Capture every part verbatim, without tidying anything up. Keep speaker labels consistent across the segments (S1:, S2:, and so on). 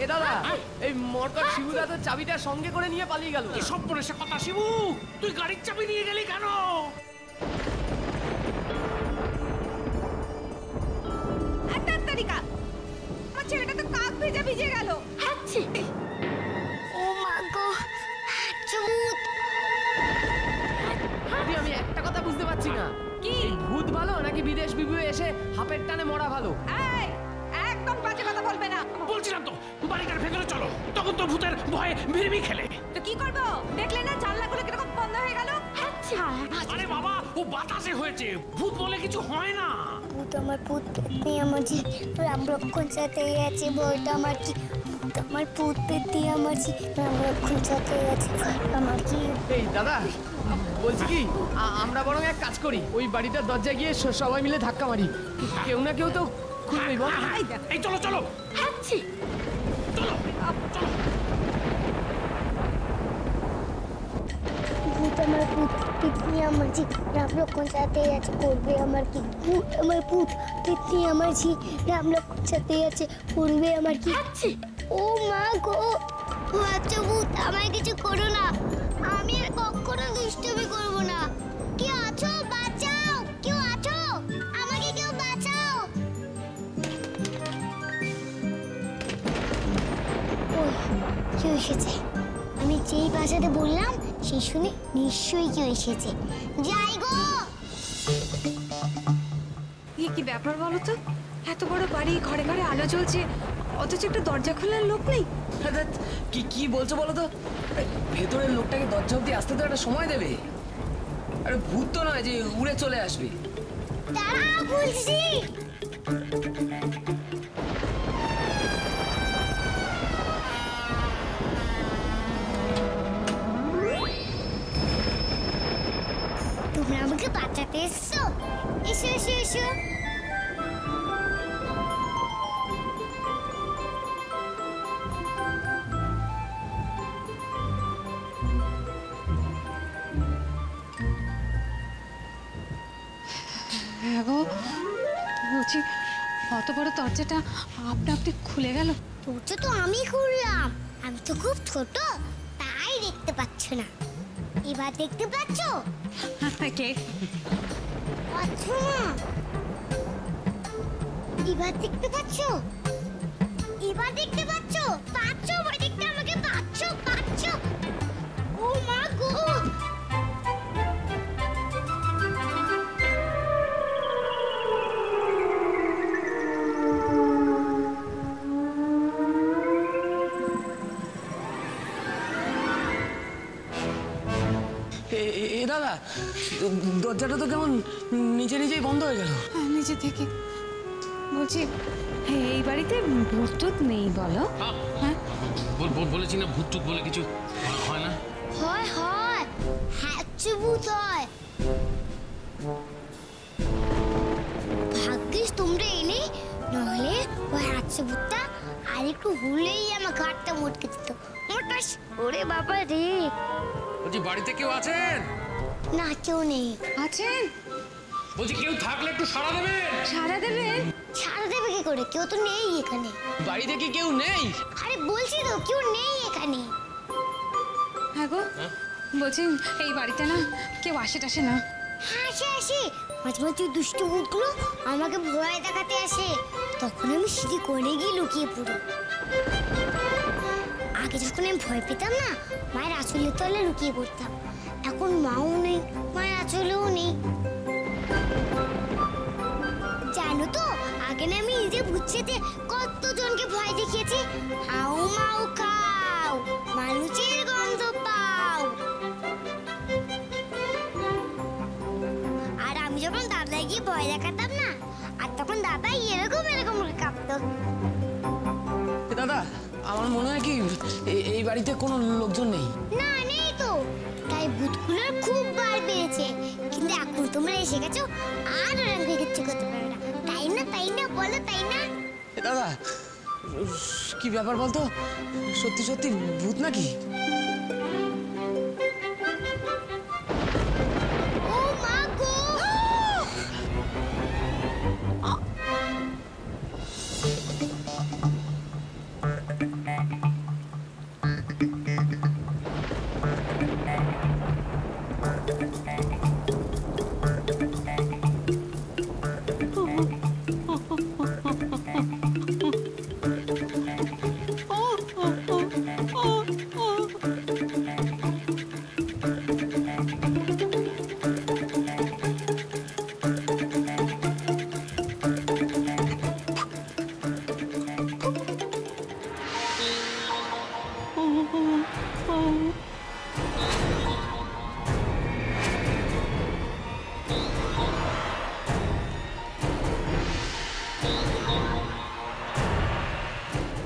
S1: এ দাদা এই মরকট শিবুদা তো চাবিটা সঙ্গে করে নিয়ে পালিয়ে গেল।
S2: কি সব বলে সে কথা শিবু, তুই গাড়ির চাবি নিয়ে গেলি কেন?
S3: একটা তারিকা আমার ছেলেটা তো কাক ভেজা ভিজে গেল।
S4: হাচ্ছি ও মা গো চুত
S1: আমি আমি একটা কথা বুঝতে পারছি না,
S3: কি?
S1: এই ভূত ভালো নাকি বিদেশ বিভু এসে হাফের টানে মরা ভালো?
S3: এই একদম বাজে কথা বলবে না।
S2: বলছিলাম তো বাড়িটার ভেতরে চলো, তখন তো ভূতের ভয়ে ভিড়মি খেলে।
S3: তো কি করবো? দেখলে না জানলাগুলো কিরকম বন্ধ হয়ে গেল।
S4: আচ্ছা
S2: আরে বাবা ও বাতাসে হয়েছে, ভূত বলে কিছু হয় না।
S4: ভূত আমার ভূত পেতনি আমার জি রাম রক্ষণ সাথে আছে বইটা আমার কি ভূত আমার ভূত পেতনি আমার জি রাম রক্ষণ সাথে আছে আমার কি।
S1: এই দাদা বলছি কি, আ- আমরা বরং এক কাজ করি, ওই বাড়িটার দরজায় গিয়ে স- সবাই মিলে ধাক্কা মারি, কেউ না কেউ তো খুলবেই বল।
S2: এই দেখ, এই চলো চলো
S4: হাচ্ছি
S2: চলো চলো।
S4: ভূত আমার ভূত পেতনি আমার জি রাম রক্ষণ সাথে আছে করবে আমার কি ভূত আমার ভূত পেতনি আমার জি রাম রক্ষণ সাথে আছে করবে আমার কি। ও মা গো ও আচ্ছা ভূত আমায় কিছু করো না, আমি আর কখনো দুষ্টুমি করব না। কি আছো বাঁচাও, কেউ আছো আমাকে কেউ বাঁচাও। ওই কেউ এসেছে, আমি যেই বাসাতে বললাম সেই শুনে নিশ্চয়ই কেউ এসেছে। যাই গো।
S3: ইয়ে কি ব্যাপার বলো তো? এত বড় বাড়ি, ঘরে ঘরে আলো জ্বলছে, অথচ একটা দরজা খোলার লোক নেই।
S1: কি কি বলছো বলো তো? আরে, ভেতরের লোকটাকে দরজা অব্দি আসতে তো একটা সময় দেবে। আরে ভূত তো নয় যে উড়ে চলে আসবে।
S4: দাঁড়া বলছি। তোমরা আমাকে বাঁচাতে এসছো, এসো এসো এসো।
S3: হ্যাঁ গো, বলছি অত বড় দরজাটা আপনা আপনি খুলে গেল।
S4: দরজা তো আমি খুললাম, আমি তো খুব ছোট তাই দেখতে পাচ্ছ না। এবার দেখতে পাচ্ছ?
S3: কে?
S4: পাচ্ছ না? এবার দেখতে পাচ্ছ? এবার দেখতে পাচ্ছ? পাচ্ছ এবার দেখতে আমাকে পাচ্ছ পাচ্ছ? ও মা গো!
S1: এ- এ- এ দাদা দরজাটা তো কেমন নিজে নিজেই বন্ধ হয়ে গেল।
S3: হ্যাঁ, নিচে থেকে বলছি এই বাড়িতে ভূত টুত নেই বলো? হ্যাঁ
S2: বল- বল- বলেছি না ভূত টুত বলে কিছু হয় না।
S4: হয় হয় হ্যাচু ভূত হয়। ভাগ্যিস তোমরা এলে, নাহলে ওই হ্যাচু ভূতটা আর একটু হলেই আমার ঘাটটা মটকে দিত। মোটাস ওরে বাবা রে।
S2: বলছি বাড়িতে কেউ আছেন?
S4: না কেউ নেই।
S3: আছেন?
S2: বলছি কেউ থাকলে একটু সাড়া দেবেন।
S3: সারা দেবেন?
S4: ছাড়া দেবে কি করে, কেউ তো নেই এখানে।
S1: বাড়িতে কি কেউ নেই?
S4: আরে বলছি তো কেউ নেই এখানে।
S3: হ্যাঁ গো, বলছি এই বাড়িতে না কেউ আসে টাসে না।
S4: হ্যাঁ আসে আসে, মাঝে মাঝে দুষ্টু ভূতগুলো আমাকে ভয় দেখাতে আসে, তখন আমি সিঁড়ি করে গিয়ে লুকিয়ে পড়ি। আগে যখন আমি ভয় পেতাম না, মায়ের আঁচলের তলে লুকিয়ে পড়তাম। এখন মাও নেই, মায়ের আঁচলেও নেই। জানো তো আগে না আমি নিজে বুঝতে কতজনকে ভয় দেখিয়েছি। হাউ মাউ খাও, মানুষের গন্ধ পাও। আর আমি যখন দাদাই গিয়ে ভয় দেখাতাম না, আর তখন দাদাই এরকম এরকম করে কাঁপতো।
S1: এ দাদা আমার মনে হয় কি এ- এই বাড়িতে কোনো লোকজন নেই।
S4: না নেই তো, তাই ভূতগুলোর খুব বার পেয়েছে। কিন্তু এখন তোমরা এসে গেছো, আর ওরা কিচ্ছু করতে পারবে না। তাই না তাই না বলো, তাই না?
S1: এ দাদা কি ব্যাপার বলতো, সত্যি সত্যি ভূত নাকি?
S4: ও মা গো!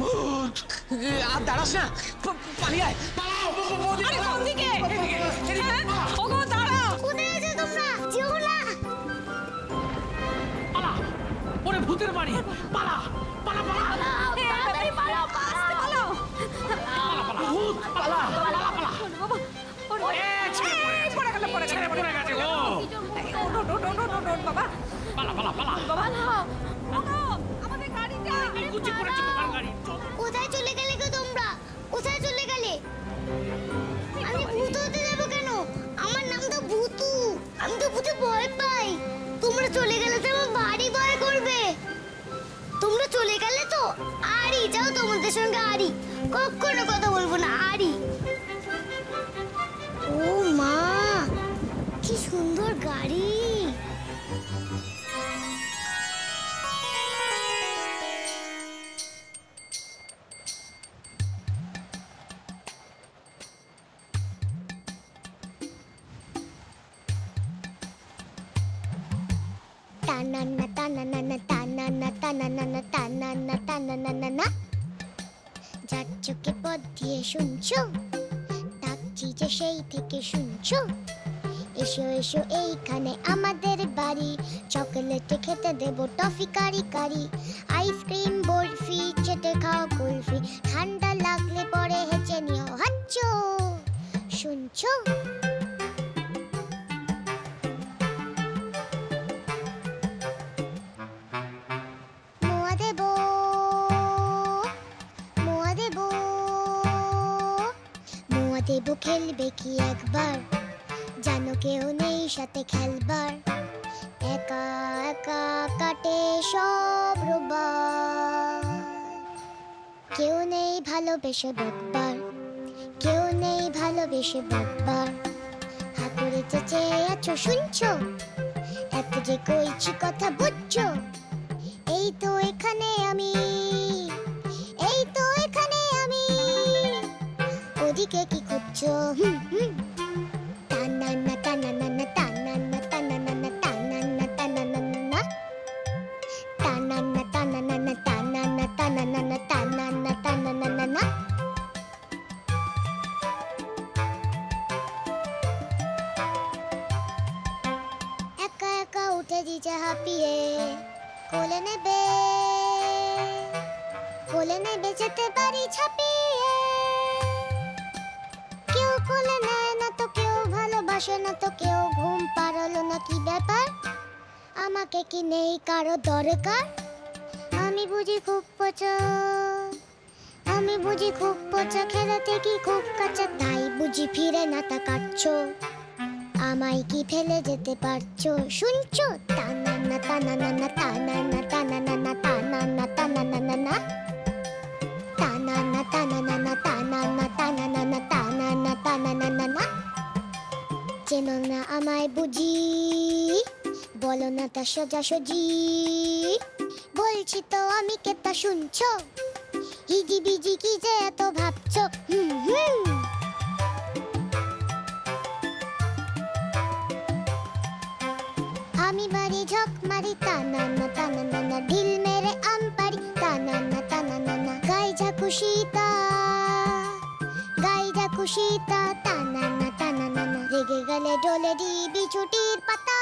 S5: আর দাঁড়াস না, পালিয়ে আয়।
S3: আরে কোন দিকে? হ্যাঁ? ওগো দাঁড়াও।
S4: কোথায় আছো তোমরা? যেও না।
S2: পালা ওরে ভূতের বাড়ি পালা পালা পালা
S3: তাড়াতাড়ি পালাও, আস্তে পালাও।
S2: ভূত পালা পালা পালা
S3: বাবা, ওরে
S2: এ, ছেড়ে পড়ে গেছে।
S3: পড়ে গেল, পড়ে গেল,
S2: ছেড়ে পড়ে গেছে ও
S3: এই, ওঠ, ওঠ, ওঠ, ওঠ, ওঠ, ওঠ, বাবা।
S2: পালা পালা পালা
S3: বাবা, ওঠো, আমাদের গাড়িটা।
S2: এই কুচি পড়েছে তোমার গাড়ি
S4: কোথায় চলে গেলে গো তোমরা? কোথায় চলে গেলে? আমি ভূত হতে যাবো কেন? আমার নাম তো ভূতু। আমি তো ভূতে ভয় পাই। তোমরা চলে গেলে তো আমার বাড়ি ভয় করবে। তোমরা চলে গেলে তো আরি যাও, তোমাদের সঙ্গে আরি। কখনো কথা বলবো না, আরি। ও মা, কি সুন্দর গাড়ি। টানানা টানানা টানানা টানানা টানানা টানানা। যার চোখে পথ দিয়ে শুনছো, ডাকছি যে সেই থেকে শুনছো। এসো এসো এইখানে আমাদের বাড়ি, চকলেটে খেতে দেবো টফি কারি কারি। আইসক্রিম বরফি চেটে খাও কুলফি, ঠান্ডা লাগলে পরে হেঁচে নিও হাচ্চো। শুনছো? মোয়া দেবো, মোয়া দেবো, মোয়া দেবো। খেলবে কি একবার? জানো কেউ নেই সাথে খেলবার। একা একা কাটে সব রোববার। কেউ নেই ভালোবেসে বকবার, কেউ নেই ভালোবেসে বকবার। হাতুড়ে চেঁচে আছো শুনছো, এত যে কইছি কথা বুঝছো। এই তো এখানে আমি, এই তো এখানে আমি। ওদিকে কি খুঁজছো? হুম হুম। টানানা টানানা টানানা টানানা টানানা টানানা টানানা টানানা টানানা টানানা টানানা টানানা। একা একা উঠে দিছে হাঁপিয়ে, কোলে নেবে, কোলে নেবে যেতে পারি ছাপিয়ে। কেউ কোলে নেয় না তো, কেউ ভালোবাসে না তো, কেউ ঘুম পাড়ালো না। কি ব্যাপার? আমাকে কি নেই কারো দরকার? আমি বুঝি খুব পচা, আমি বুঝি খুব পচা। খেলাতে কি খুব কাঁচা, তাই বুঝি ফিরে না তাকাচ্ছো। আমায় কি ফেলে যেতে পারছো? শুনছো? টানানা টানানা টানানা টানানা টানানা টানানা টানানা টানানা টানানা টানানা টানানা টানানা। চেনো না আমায় বুঝি, বলো না তা সোজাসুজি। বলছি তো আমি কে তা শুনছো? হিজি বিজি কি যে এত ভাবছো? হুম হুম। আমি বাড়ি ঝক মারি, টানানা টানানা ঢিল মেরে আম পারি, টানানা টানানা। গাই যা খুশি তা, গাই যা খুশি তা, টানানা টানানা। রেগে গেলে ডলে দিবি ছুটির পাতা।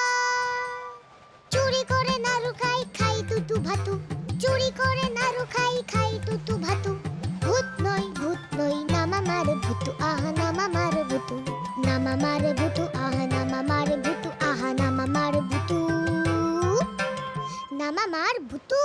S4: চুরি করে নাড়ু খাই, খাই তুতু ভাতু। চুরি করে নাড়ু খাই, খাই তুতু ভাতু। ভূত নই ভূত নই, নামা মারে ভূতু, আহা নামা মারে ভূতু। নামা মারে ভূতু, আহা নামা মারে ভূতু, আহা নামা মারে ভূতু। নামা মার ভূতু।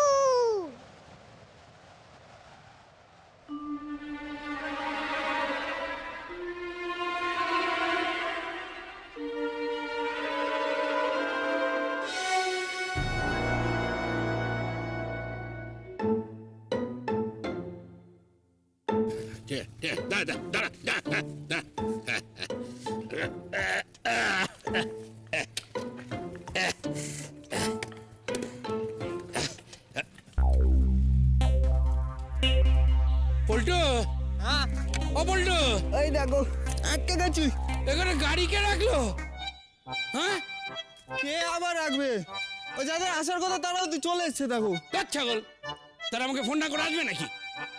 S6: দাঁড়া দাঁড়া দাঁড়া দাঁড়া। পল্টু, ও পল্টু,
S7: এই দেখো আটকে গেছি।
S6: এখানে গাড়ি কে রাখলো? হ্যাঁ,
S7: কে আবার রাখবে? ও যাদের আসার কথা তারাও তো চলে এসছে। দেখো
S6: ছাগল, তারা আমাকে ফোন না করে আসবে নাকি?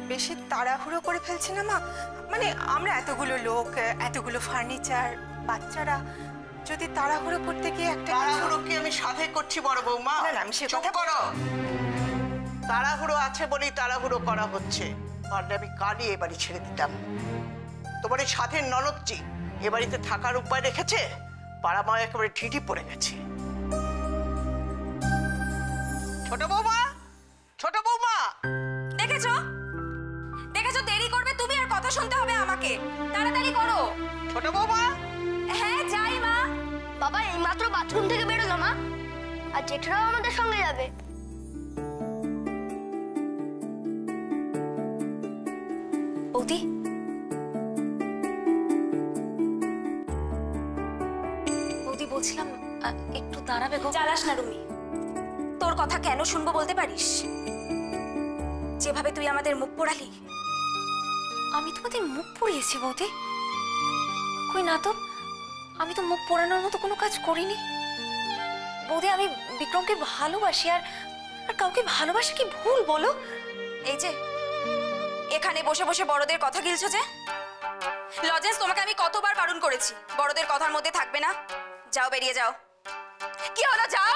S3: বেশি তাড়াহুড়ো করে ফেলছি না মা? মানে আমরা এতগুলো লোক, এতগুলো ফার্নিচার, বাচ্চারা যদি তাড়াহুড়ো করতে গিয়ে একটা
S8: তাড়াহুড়ো কি আমি সাথে করছি বড় বৌমা?
S3: না, না, আমি সে
S8: চুপ
S3: কথা
S8: করো। তাড়াহুড়ো আছে বলেই তাড়াহুড়ো করা হচ্ছে, পারলে আমি কালই এ বাড়ি ছেড়ে দিতাম। তোমার এই সাধের ননদজি এ বাড়িতে থাকার উপায় রেখেছে, পাড়া মা একেবারে ঢিঢি পড়ে গেছে। ছোট বৌমা, ছোট বৌমা,
S3: দেখেছো দেখেছো দেরি করবে তুমি আর কথা শুনতে হবে আমাকে। তাড়াতাড়ি করো।
S8: ছোট বৌমা।
S3: হ্যাঁ যাই মা।
S4: বাবা এইমাত্র বাথরুম থেকে বেরোলো মা, আর জেঠুরাও আমাদের সঙ্গে যাবে।
S3: বৌদি, বৌদি বলছিলাম একটু দাঁড়াবে গো। চালাস না রুমি, তোর কথা কেন শুনবো বলতে পারিস? যেভাবে তুই আমাদের মুখ পোড়ালি। আমি তোমাদের মুখ পুড়িয়েছি বৌদি? কই না তো, আমি তো মুখ পোড়ানোর মতো কোনো কাজ করিনি বৌদি। আমি বিক্রমকে ভালোবাসি, আর আর কাউকে ভালোবাসি কি ভুল বলো? এই যে এখানে বসে বসে বড়দের কথা গিলছো যে। লজেন্স, তোমাকে আমি কতবার বারণ করেছি বড়দের কথার মধ্যে থাকবে না। যাও, বেরিয়ে যাও। কি হলো, যাও।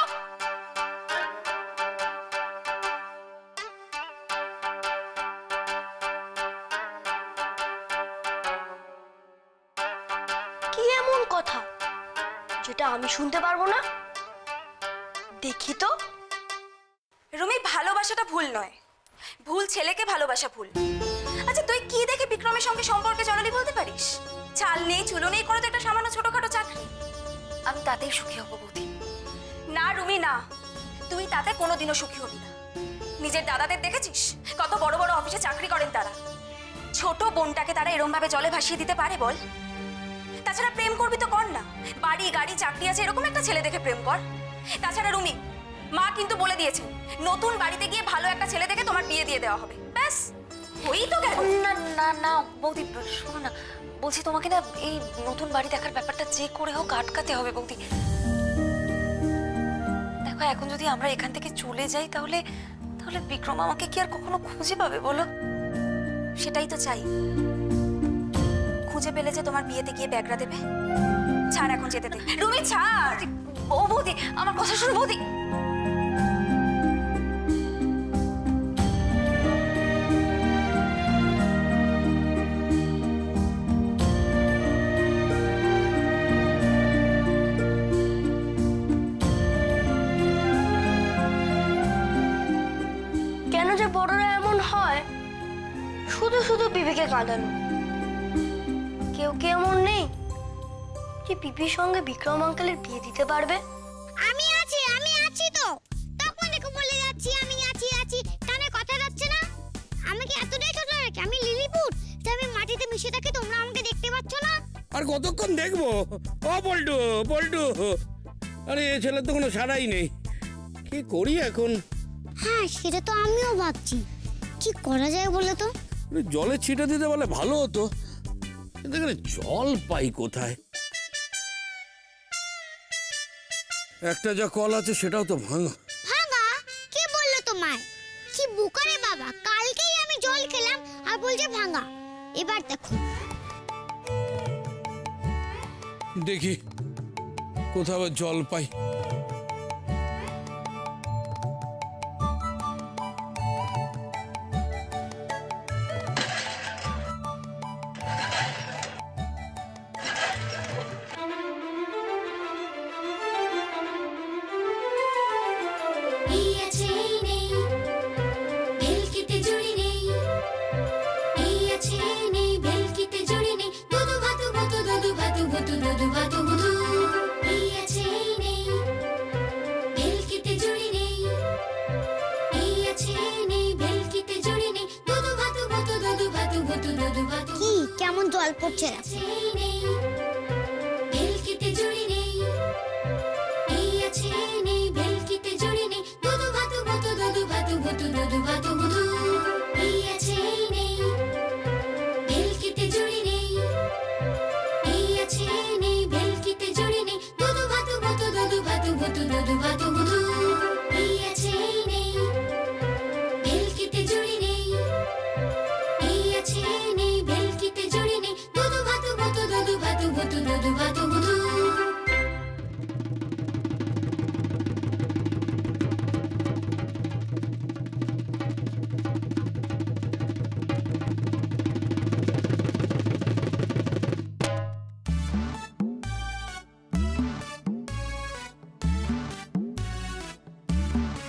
S4: কি এমন কথা যেটা আমি শুনতে পারবো না? দেখি তো।
S3: রুমি, ভালোবাসাটা ভুল নয়, ভুল ছেলেকে ভালোবাসা ভুল। আচ্ছা তুই কি দেখে বিক্রমের সঙ্গে সম্পর্কে জড়ালি বলতে পারিস? চাল নেই চুলো নেই করে তো একটা সামান্য ছোটখাটো চাকরি। আমি তাতেই সুখী হব বৌদি। না রুমি না, তুই তাতে কোনোদিনও সুখী হবি না। নিজের দাদাদের দেখেছিস কত বড় বড় অফিসে চাকরি করেন তারা? ছোট বোনটাকে তারা এরম ভাবে জলে ভাসিয়ে দিতে পারে বল? তাছাড়া প্রেম করবি তো কর না, বাড়ি গাড়ি চাকরি আছে এরকম একটা ছেলে দেখে প্রেম কর। তাছাড়া রুমি, মা কিন্তু বলে দিয়েছেন নতুন বাড়িতে গিয়ে ভালো একটা ছেলে দেখে তোমার বিয়ে দিয়ে দেওয়া হবে, ব্যাস হই তো গেল।
S9: না না না বৌদি, শোনো না, বলছি তোমাকে না এই নতুন বাড়ি দেখার ব্যাপারটা যে করে হোক আটকাতে হবে বৌদি। দেখো এখন যদি আমরা এখান থেকে চলে যাই তাহলে তাহলে বিক্রম আমাকে কি আর কখনো খুঁজে পাবে বলো?
S3: সেটাই তো চাই। খুঁজে পেলে যে তোমার বিয়েতে গিয়ে ব্যাগরা দেবে। ছাড় এখন যেতে দে রুমি, ছাড়।
S9: ও বৌদি, আমার কথা শোনো বৌদি।
S4: কেন যে বড়রা এমন হয়, শুধু শুধু বিবিকে কাঁদানো। কেউ কি এমন নেই যে বিবির সঙ্গে বিক্রম আঙ্কেলের বিয়ে দিতে পারবে? আমি আছি, আমি আছি তো। তখন দেখো বলে যাচ্ছি আমি আছি আছি, কানে কথা যাচ্ছে না? আমি কি এতটাই ছোট নাকি? আমি লিলিপুট যে আমি মাটিতে মিশে থাকি, তোমরা আমাকে দেখতে পাচ্ছ না?
S6: আর কতক্ষণ দেখবো? ও পল্টু, পল্টু, আরে এ ছেলের তো কোনো সাড়াই নেই, কি করি এখন?
S4: হ্যাঁ সেটা তো আমিও ভাবছি, কি করা যায় বলে তো?
S6: জলে ছিটে দিতে বলে ভালো হতো, কিন্তু এখানে জল পাই কোথায়? একটা যা কল আছে সেটাও তো ভাঙা।
S4: ভাঙা? কে বললো তোমায়? কি বুকারে বাবা, কালকেই আমি জল খেলাম আর বলছে ভাঙা। এবার দেখো,
S6: দেখি কোথাও জল পাই।
S4: কি কেমন জল পড়ছে?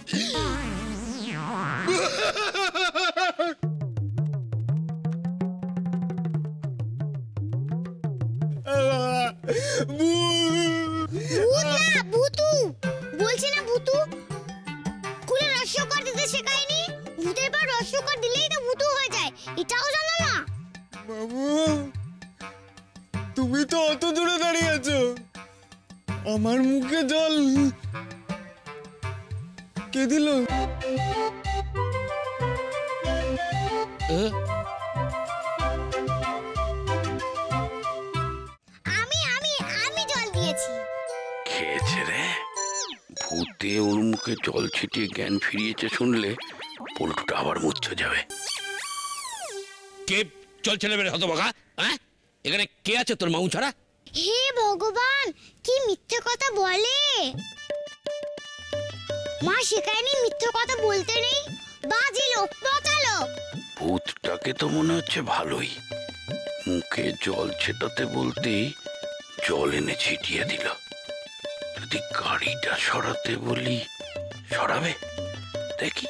S4: ভূত না ভূতু, বলছি না ভূতু। স্কুলে রস্যকর দিতে শেখায়নি? ভূতের পর রস্যকর দিলেই তো ভূতু হয়ে যায়, এটাও জানো না?
S10: বাবু, তুমি তো অত দূরে দাঁড়িয়ে আছো, আমার মুখে জল কে দিল?
S4: আমি আমি আমি জল দিয়েছি।
S6: খেয়েছে রে, ভূতে ওর মুখে জল ছিটিয়ে জ্ঞান ফিরিয়েছে শুনলে পল্টুটা আবার মুচ্ছে যাবে। কে জল ছেড়ে বেড়ে হতবাগা? হ্যাঁ, এখানে কে আছে তোর মাউ ছাড়া?
S4: হে ভগবান, কি মিথ্যে কথা বলে! মা শেখায়নি মিথ্যে কথা বলতে নেই। বাজে লোক, পচা লোক।
S6: ভূতটাকে তো মনে হচ্ছে ভালোই, মুখে জল ছেটাতে বলতেই জল এনে ছিটিয়ে দিল। যদি গাড়িটা সরাতে বলি সরাবে দেখি।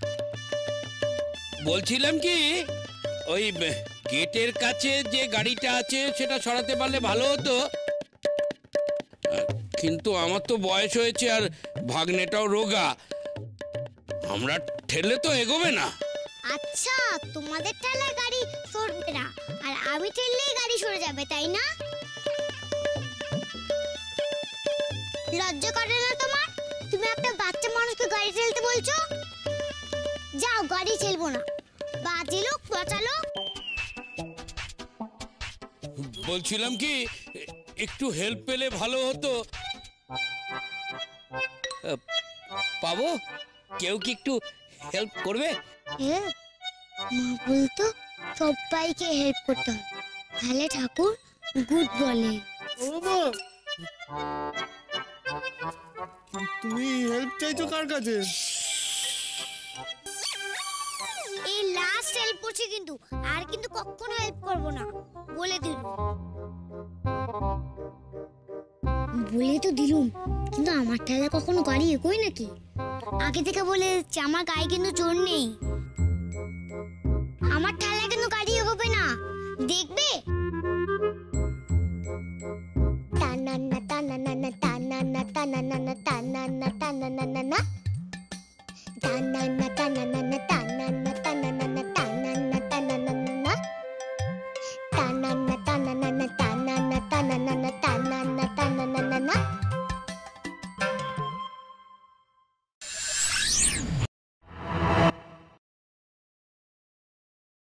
S6: বলছিলাম কি, ওই গেটের কাছে যে গাড়িটা আছে সেটা সরাতে পারলে ভালো হতো, কিন্তু আমার তো বয়স হয়েছে আর ভাগ্নেটাও রোগা, আমরা ঠেলে তো এগোবে না।
S4: আচ্ছা, তোমাদের ঠেলায় গাড়ি সরবে না, আর আমি ঠেললেই গাড়ি সরে যাবে, তাই না? লজ্জা করে না তোমার? তুমি একটা বাচ্চা মানুষকে গাড়ি ঠেলতে বলছো? যাও, গাড়ি ঠেলবো না। বাজে লোক, পচা লোক।
S6: বলছিলাম কি, একটু হেল্প পেলে ভালো হতো। পাবো? কেউ কি একটু হেল্প করবে?
S4: মা বলতো সবাইকে হেল্প করতে হয়, তাহলে ঠাকুর গুড বলে।
S10: তুমি হেল্প চাইছো কার কাছে?
S4: এই লাস্ট হেল্প করছি, কিন্তু আর কিন্তু কখনো হেল্প করব না, বলে দিল। বলে তো দিলুম, কিন্তু আমার ঠেলা কখনো গাড়ি এগোয় নাকি? আগে থেকে বলে দিচ্ছি, আমার গায়ে কিন্তু জোর নেই। আমার ঠেলা কিন্তু গাড়ি এগোবে না, দেখবে? টানা না টানা না টানা না টানা না টানা না টানা না টানা না।